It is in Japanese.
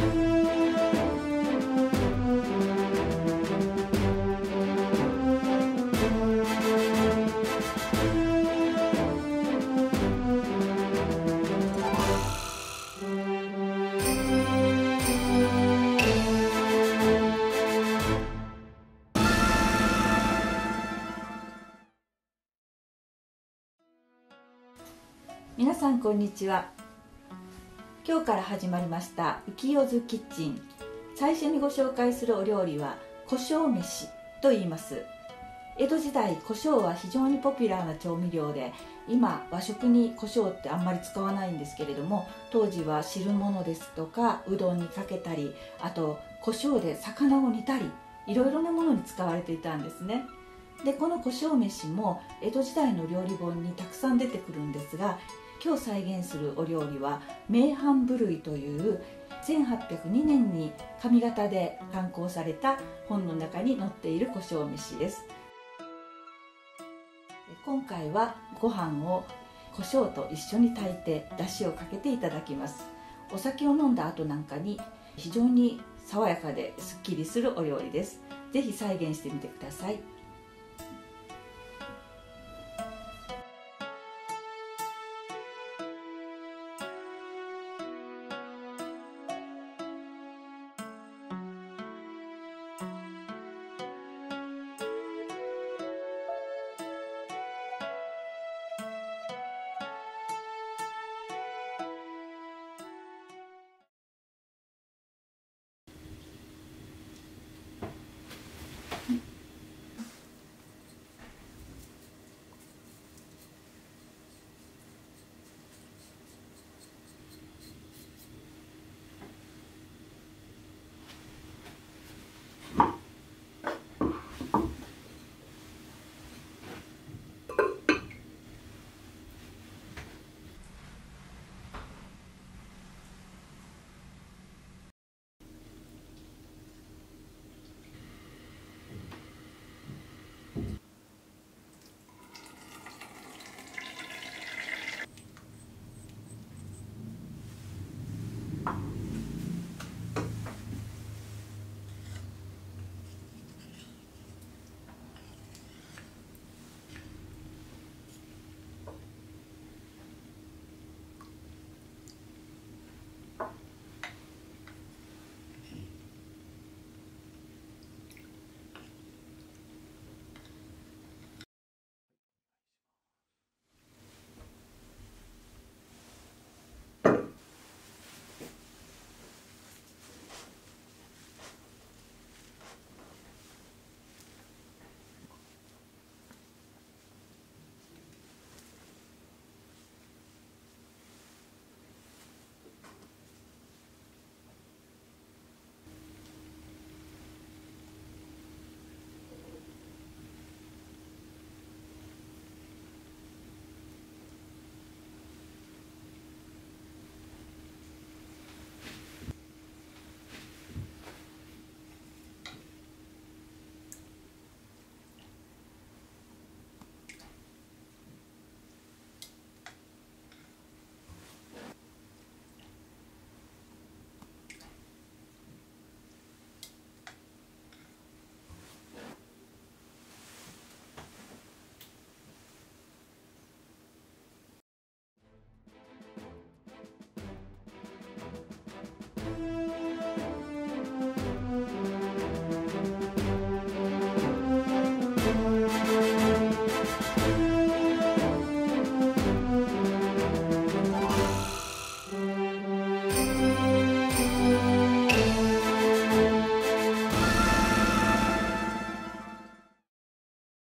皆さんこんにちは。今日から始まりました浮世津キッチン。最初にご紹介するお料理は胡椒飯と言います。江戸時代、胡椒は非常にポピュラーな調味料で、今和食に胡椒ってあんまり使わないんですけれども、当時は汁物ですとかうどんにかけたり、あと胡椒で魚を煮たり、いろいろなものに使われていたんですね。でこの胡椒飯も江戸時代の料理本にたくさん出てくるんですが、今日再現するお料理は名藩部類という1802年に上方で刊行された本の中に載っている胡椒飯です。今回はご飯を胡椒と一緒に炊いて出汁をかけていただきます。お酒を飲んだ後なんかに非常に爽やかですっきりするお料理です。ぜひ再現してみてください。